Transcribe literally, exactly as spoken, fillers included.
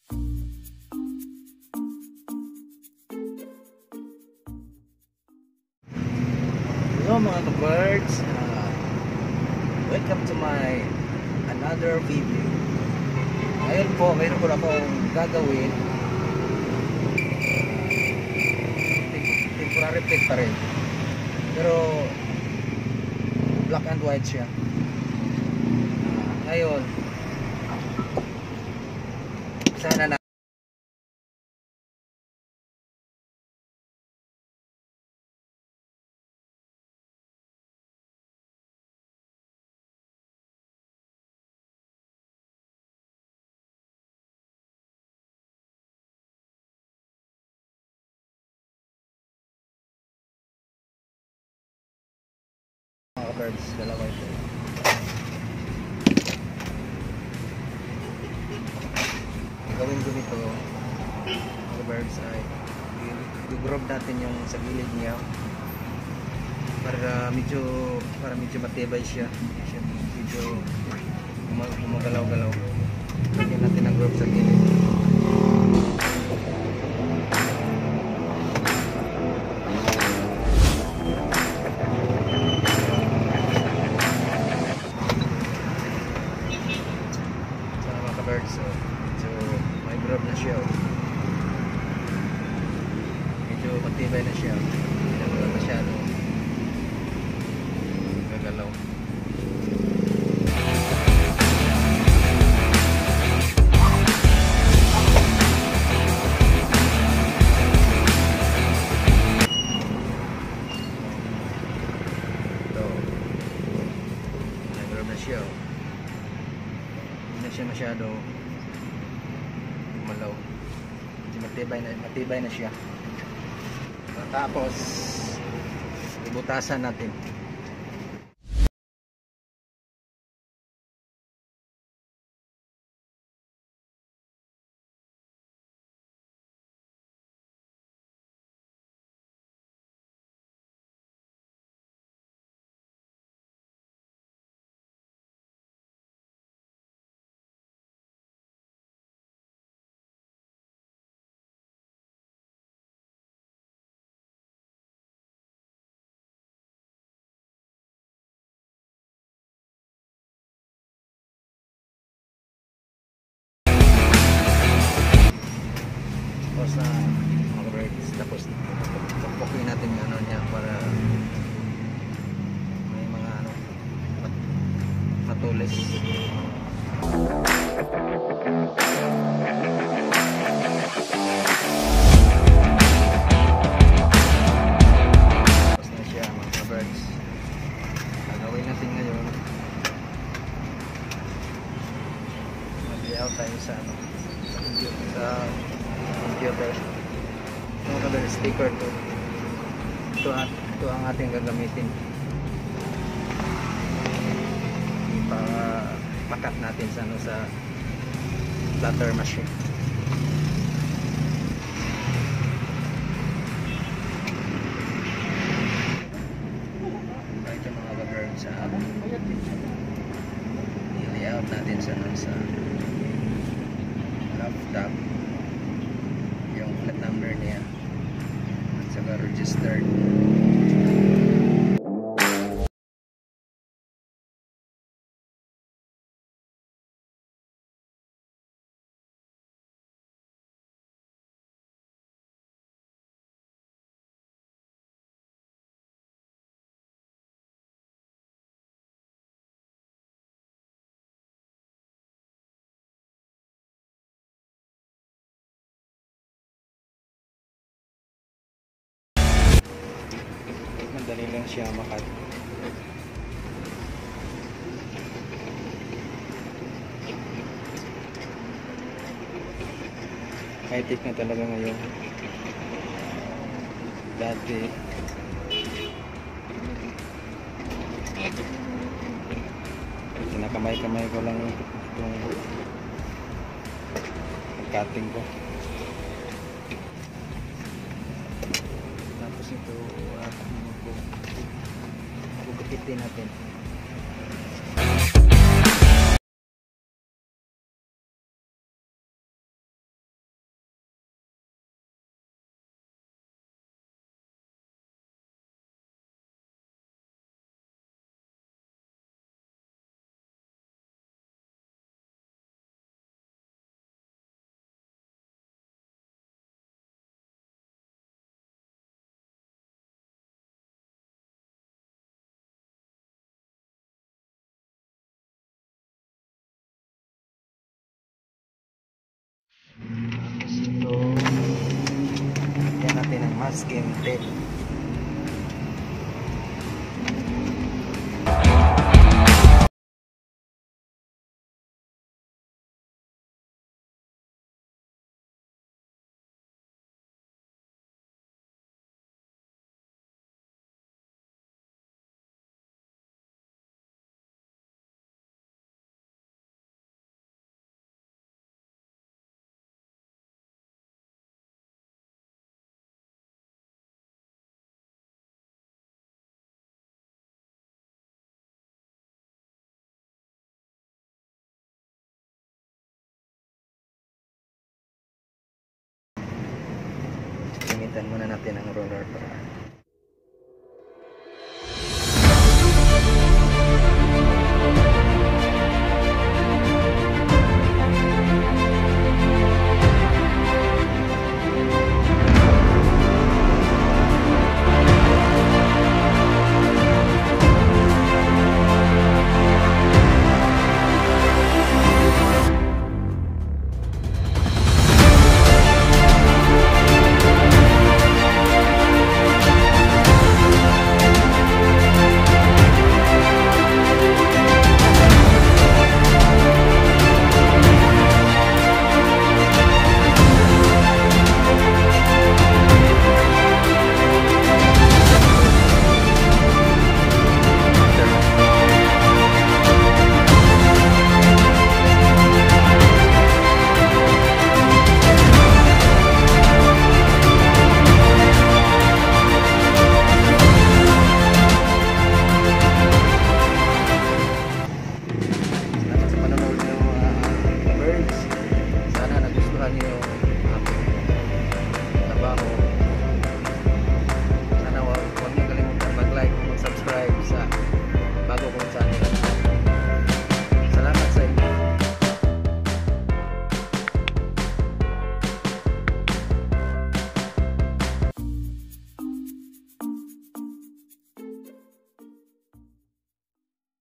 Hello mga ka-birds, uh, welcome to my another video. Ngayon po, mayroon ko na akong gagawin. uh, Temporary plate pa rin, pero black and white siya. uh, Ngayon, sana na mga ka-birds, dalawa ito. Gawin ko nito mga birds ay i-groove natin yung sa gilid niya para medyo para medyo matibay siya, siya medyo gumagalaw-galaw. Lagyan natin ang groove sa gilid. Birds, so medyo may groove na siya, medyo matibay na siya, hindi na wala masyado gagalaw. So may groove na siya, siya masyado malaw, matibay na, matibay na siya. Tapos ibutasan natin. Tapos na mga birds, tapos pupukin natin yung ano niya para may mga ano mat matulis. Tapos na siya mga birds. Gagawin natin ngayon, mag-layout tayo sa ano sa computer. Yung color sticker to. Ito, ito ang ating gagamitin para pakat natin sa ano sa platter machine. Ito mga cover sa i-layout natin sa ano sa laptop yung flat number niya at saka registered. Madali lang siya makat. High-tech na talaga ngayon. Dati kinakamay-kamay ko lang itong cutting ko. Tapos ito at gugupitin natin. masking tape. Gamitan muna natin ang roller para